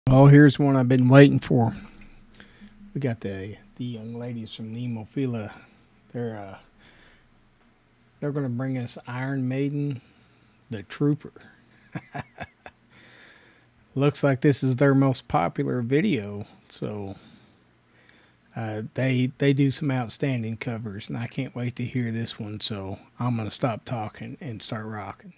Oh, here's one I've been waiting for. We got the young ladies from Nemophila. They're they're gonna bring us Iron Maiden, the Trooper. Looks like this is their most popular video. So they do some outstanding covers, and I can't wait to hear this one. So I'm gonna stop talking and start rocking.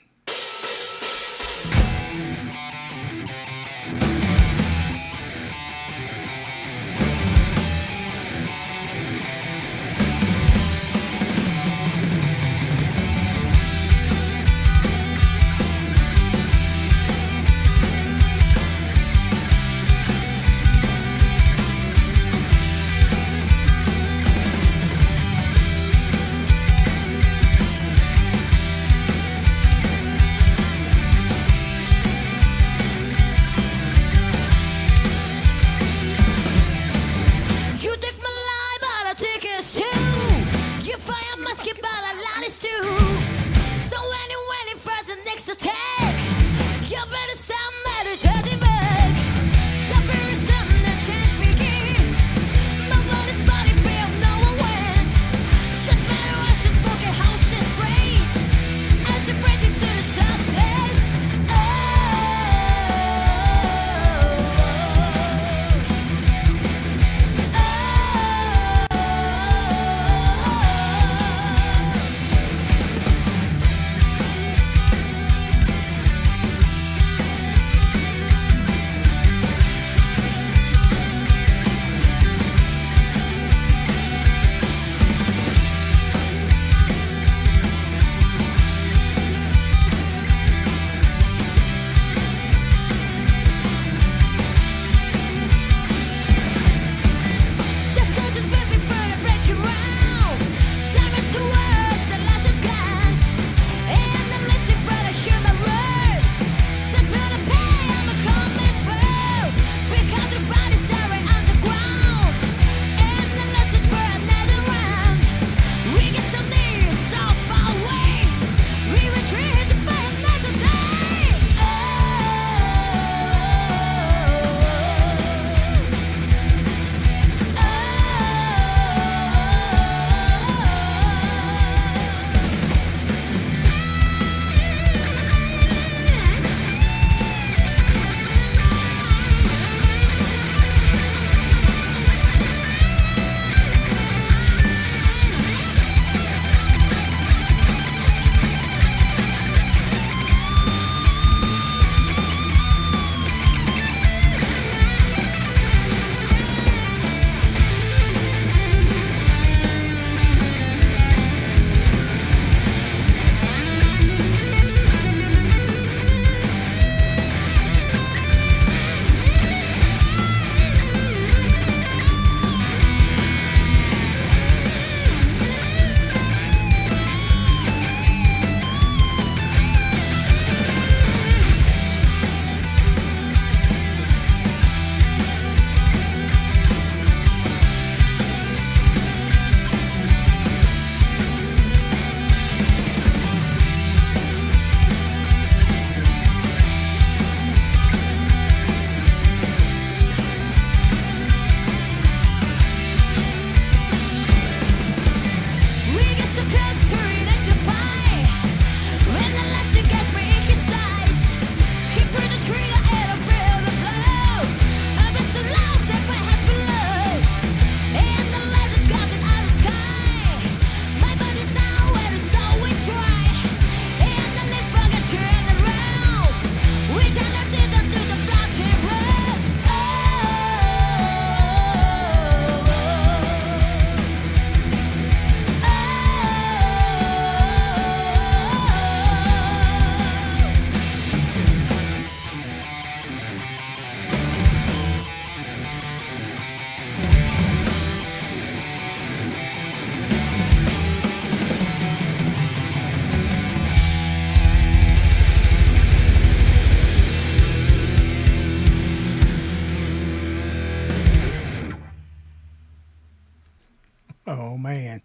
Oh man,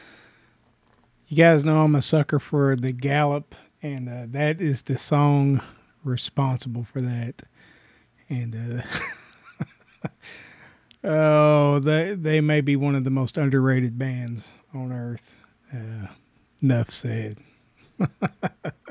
you guys know I'm a sucker for the Gallop, and that is the song responsible for that. And oh, they may be one of the most underrated bands on earth. Enough said.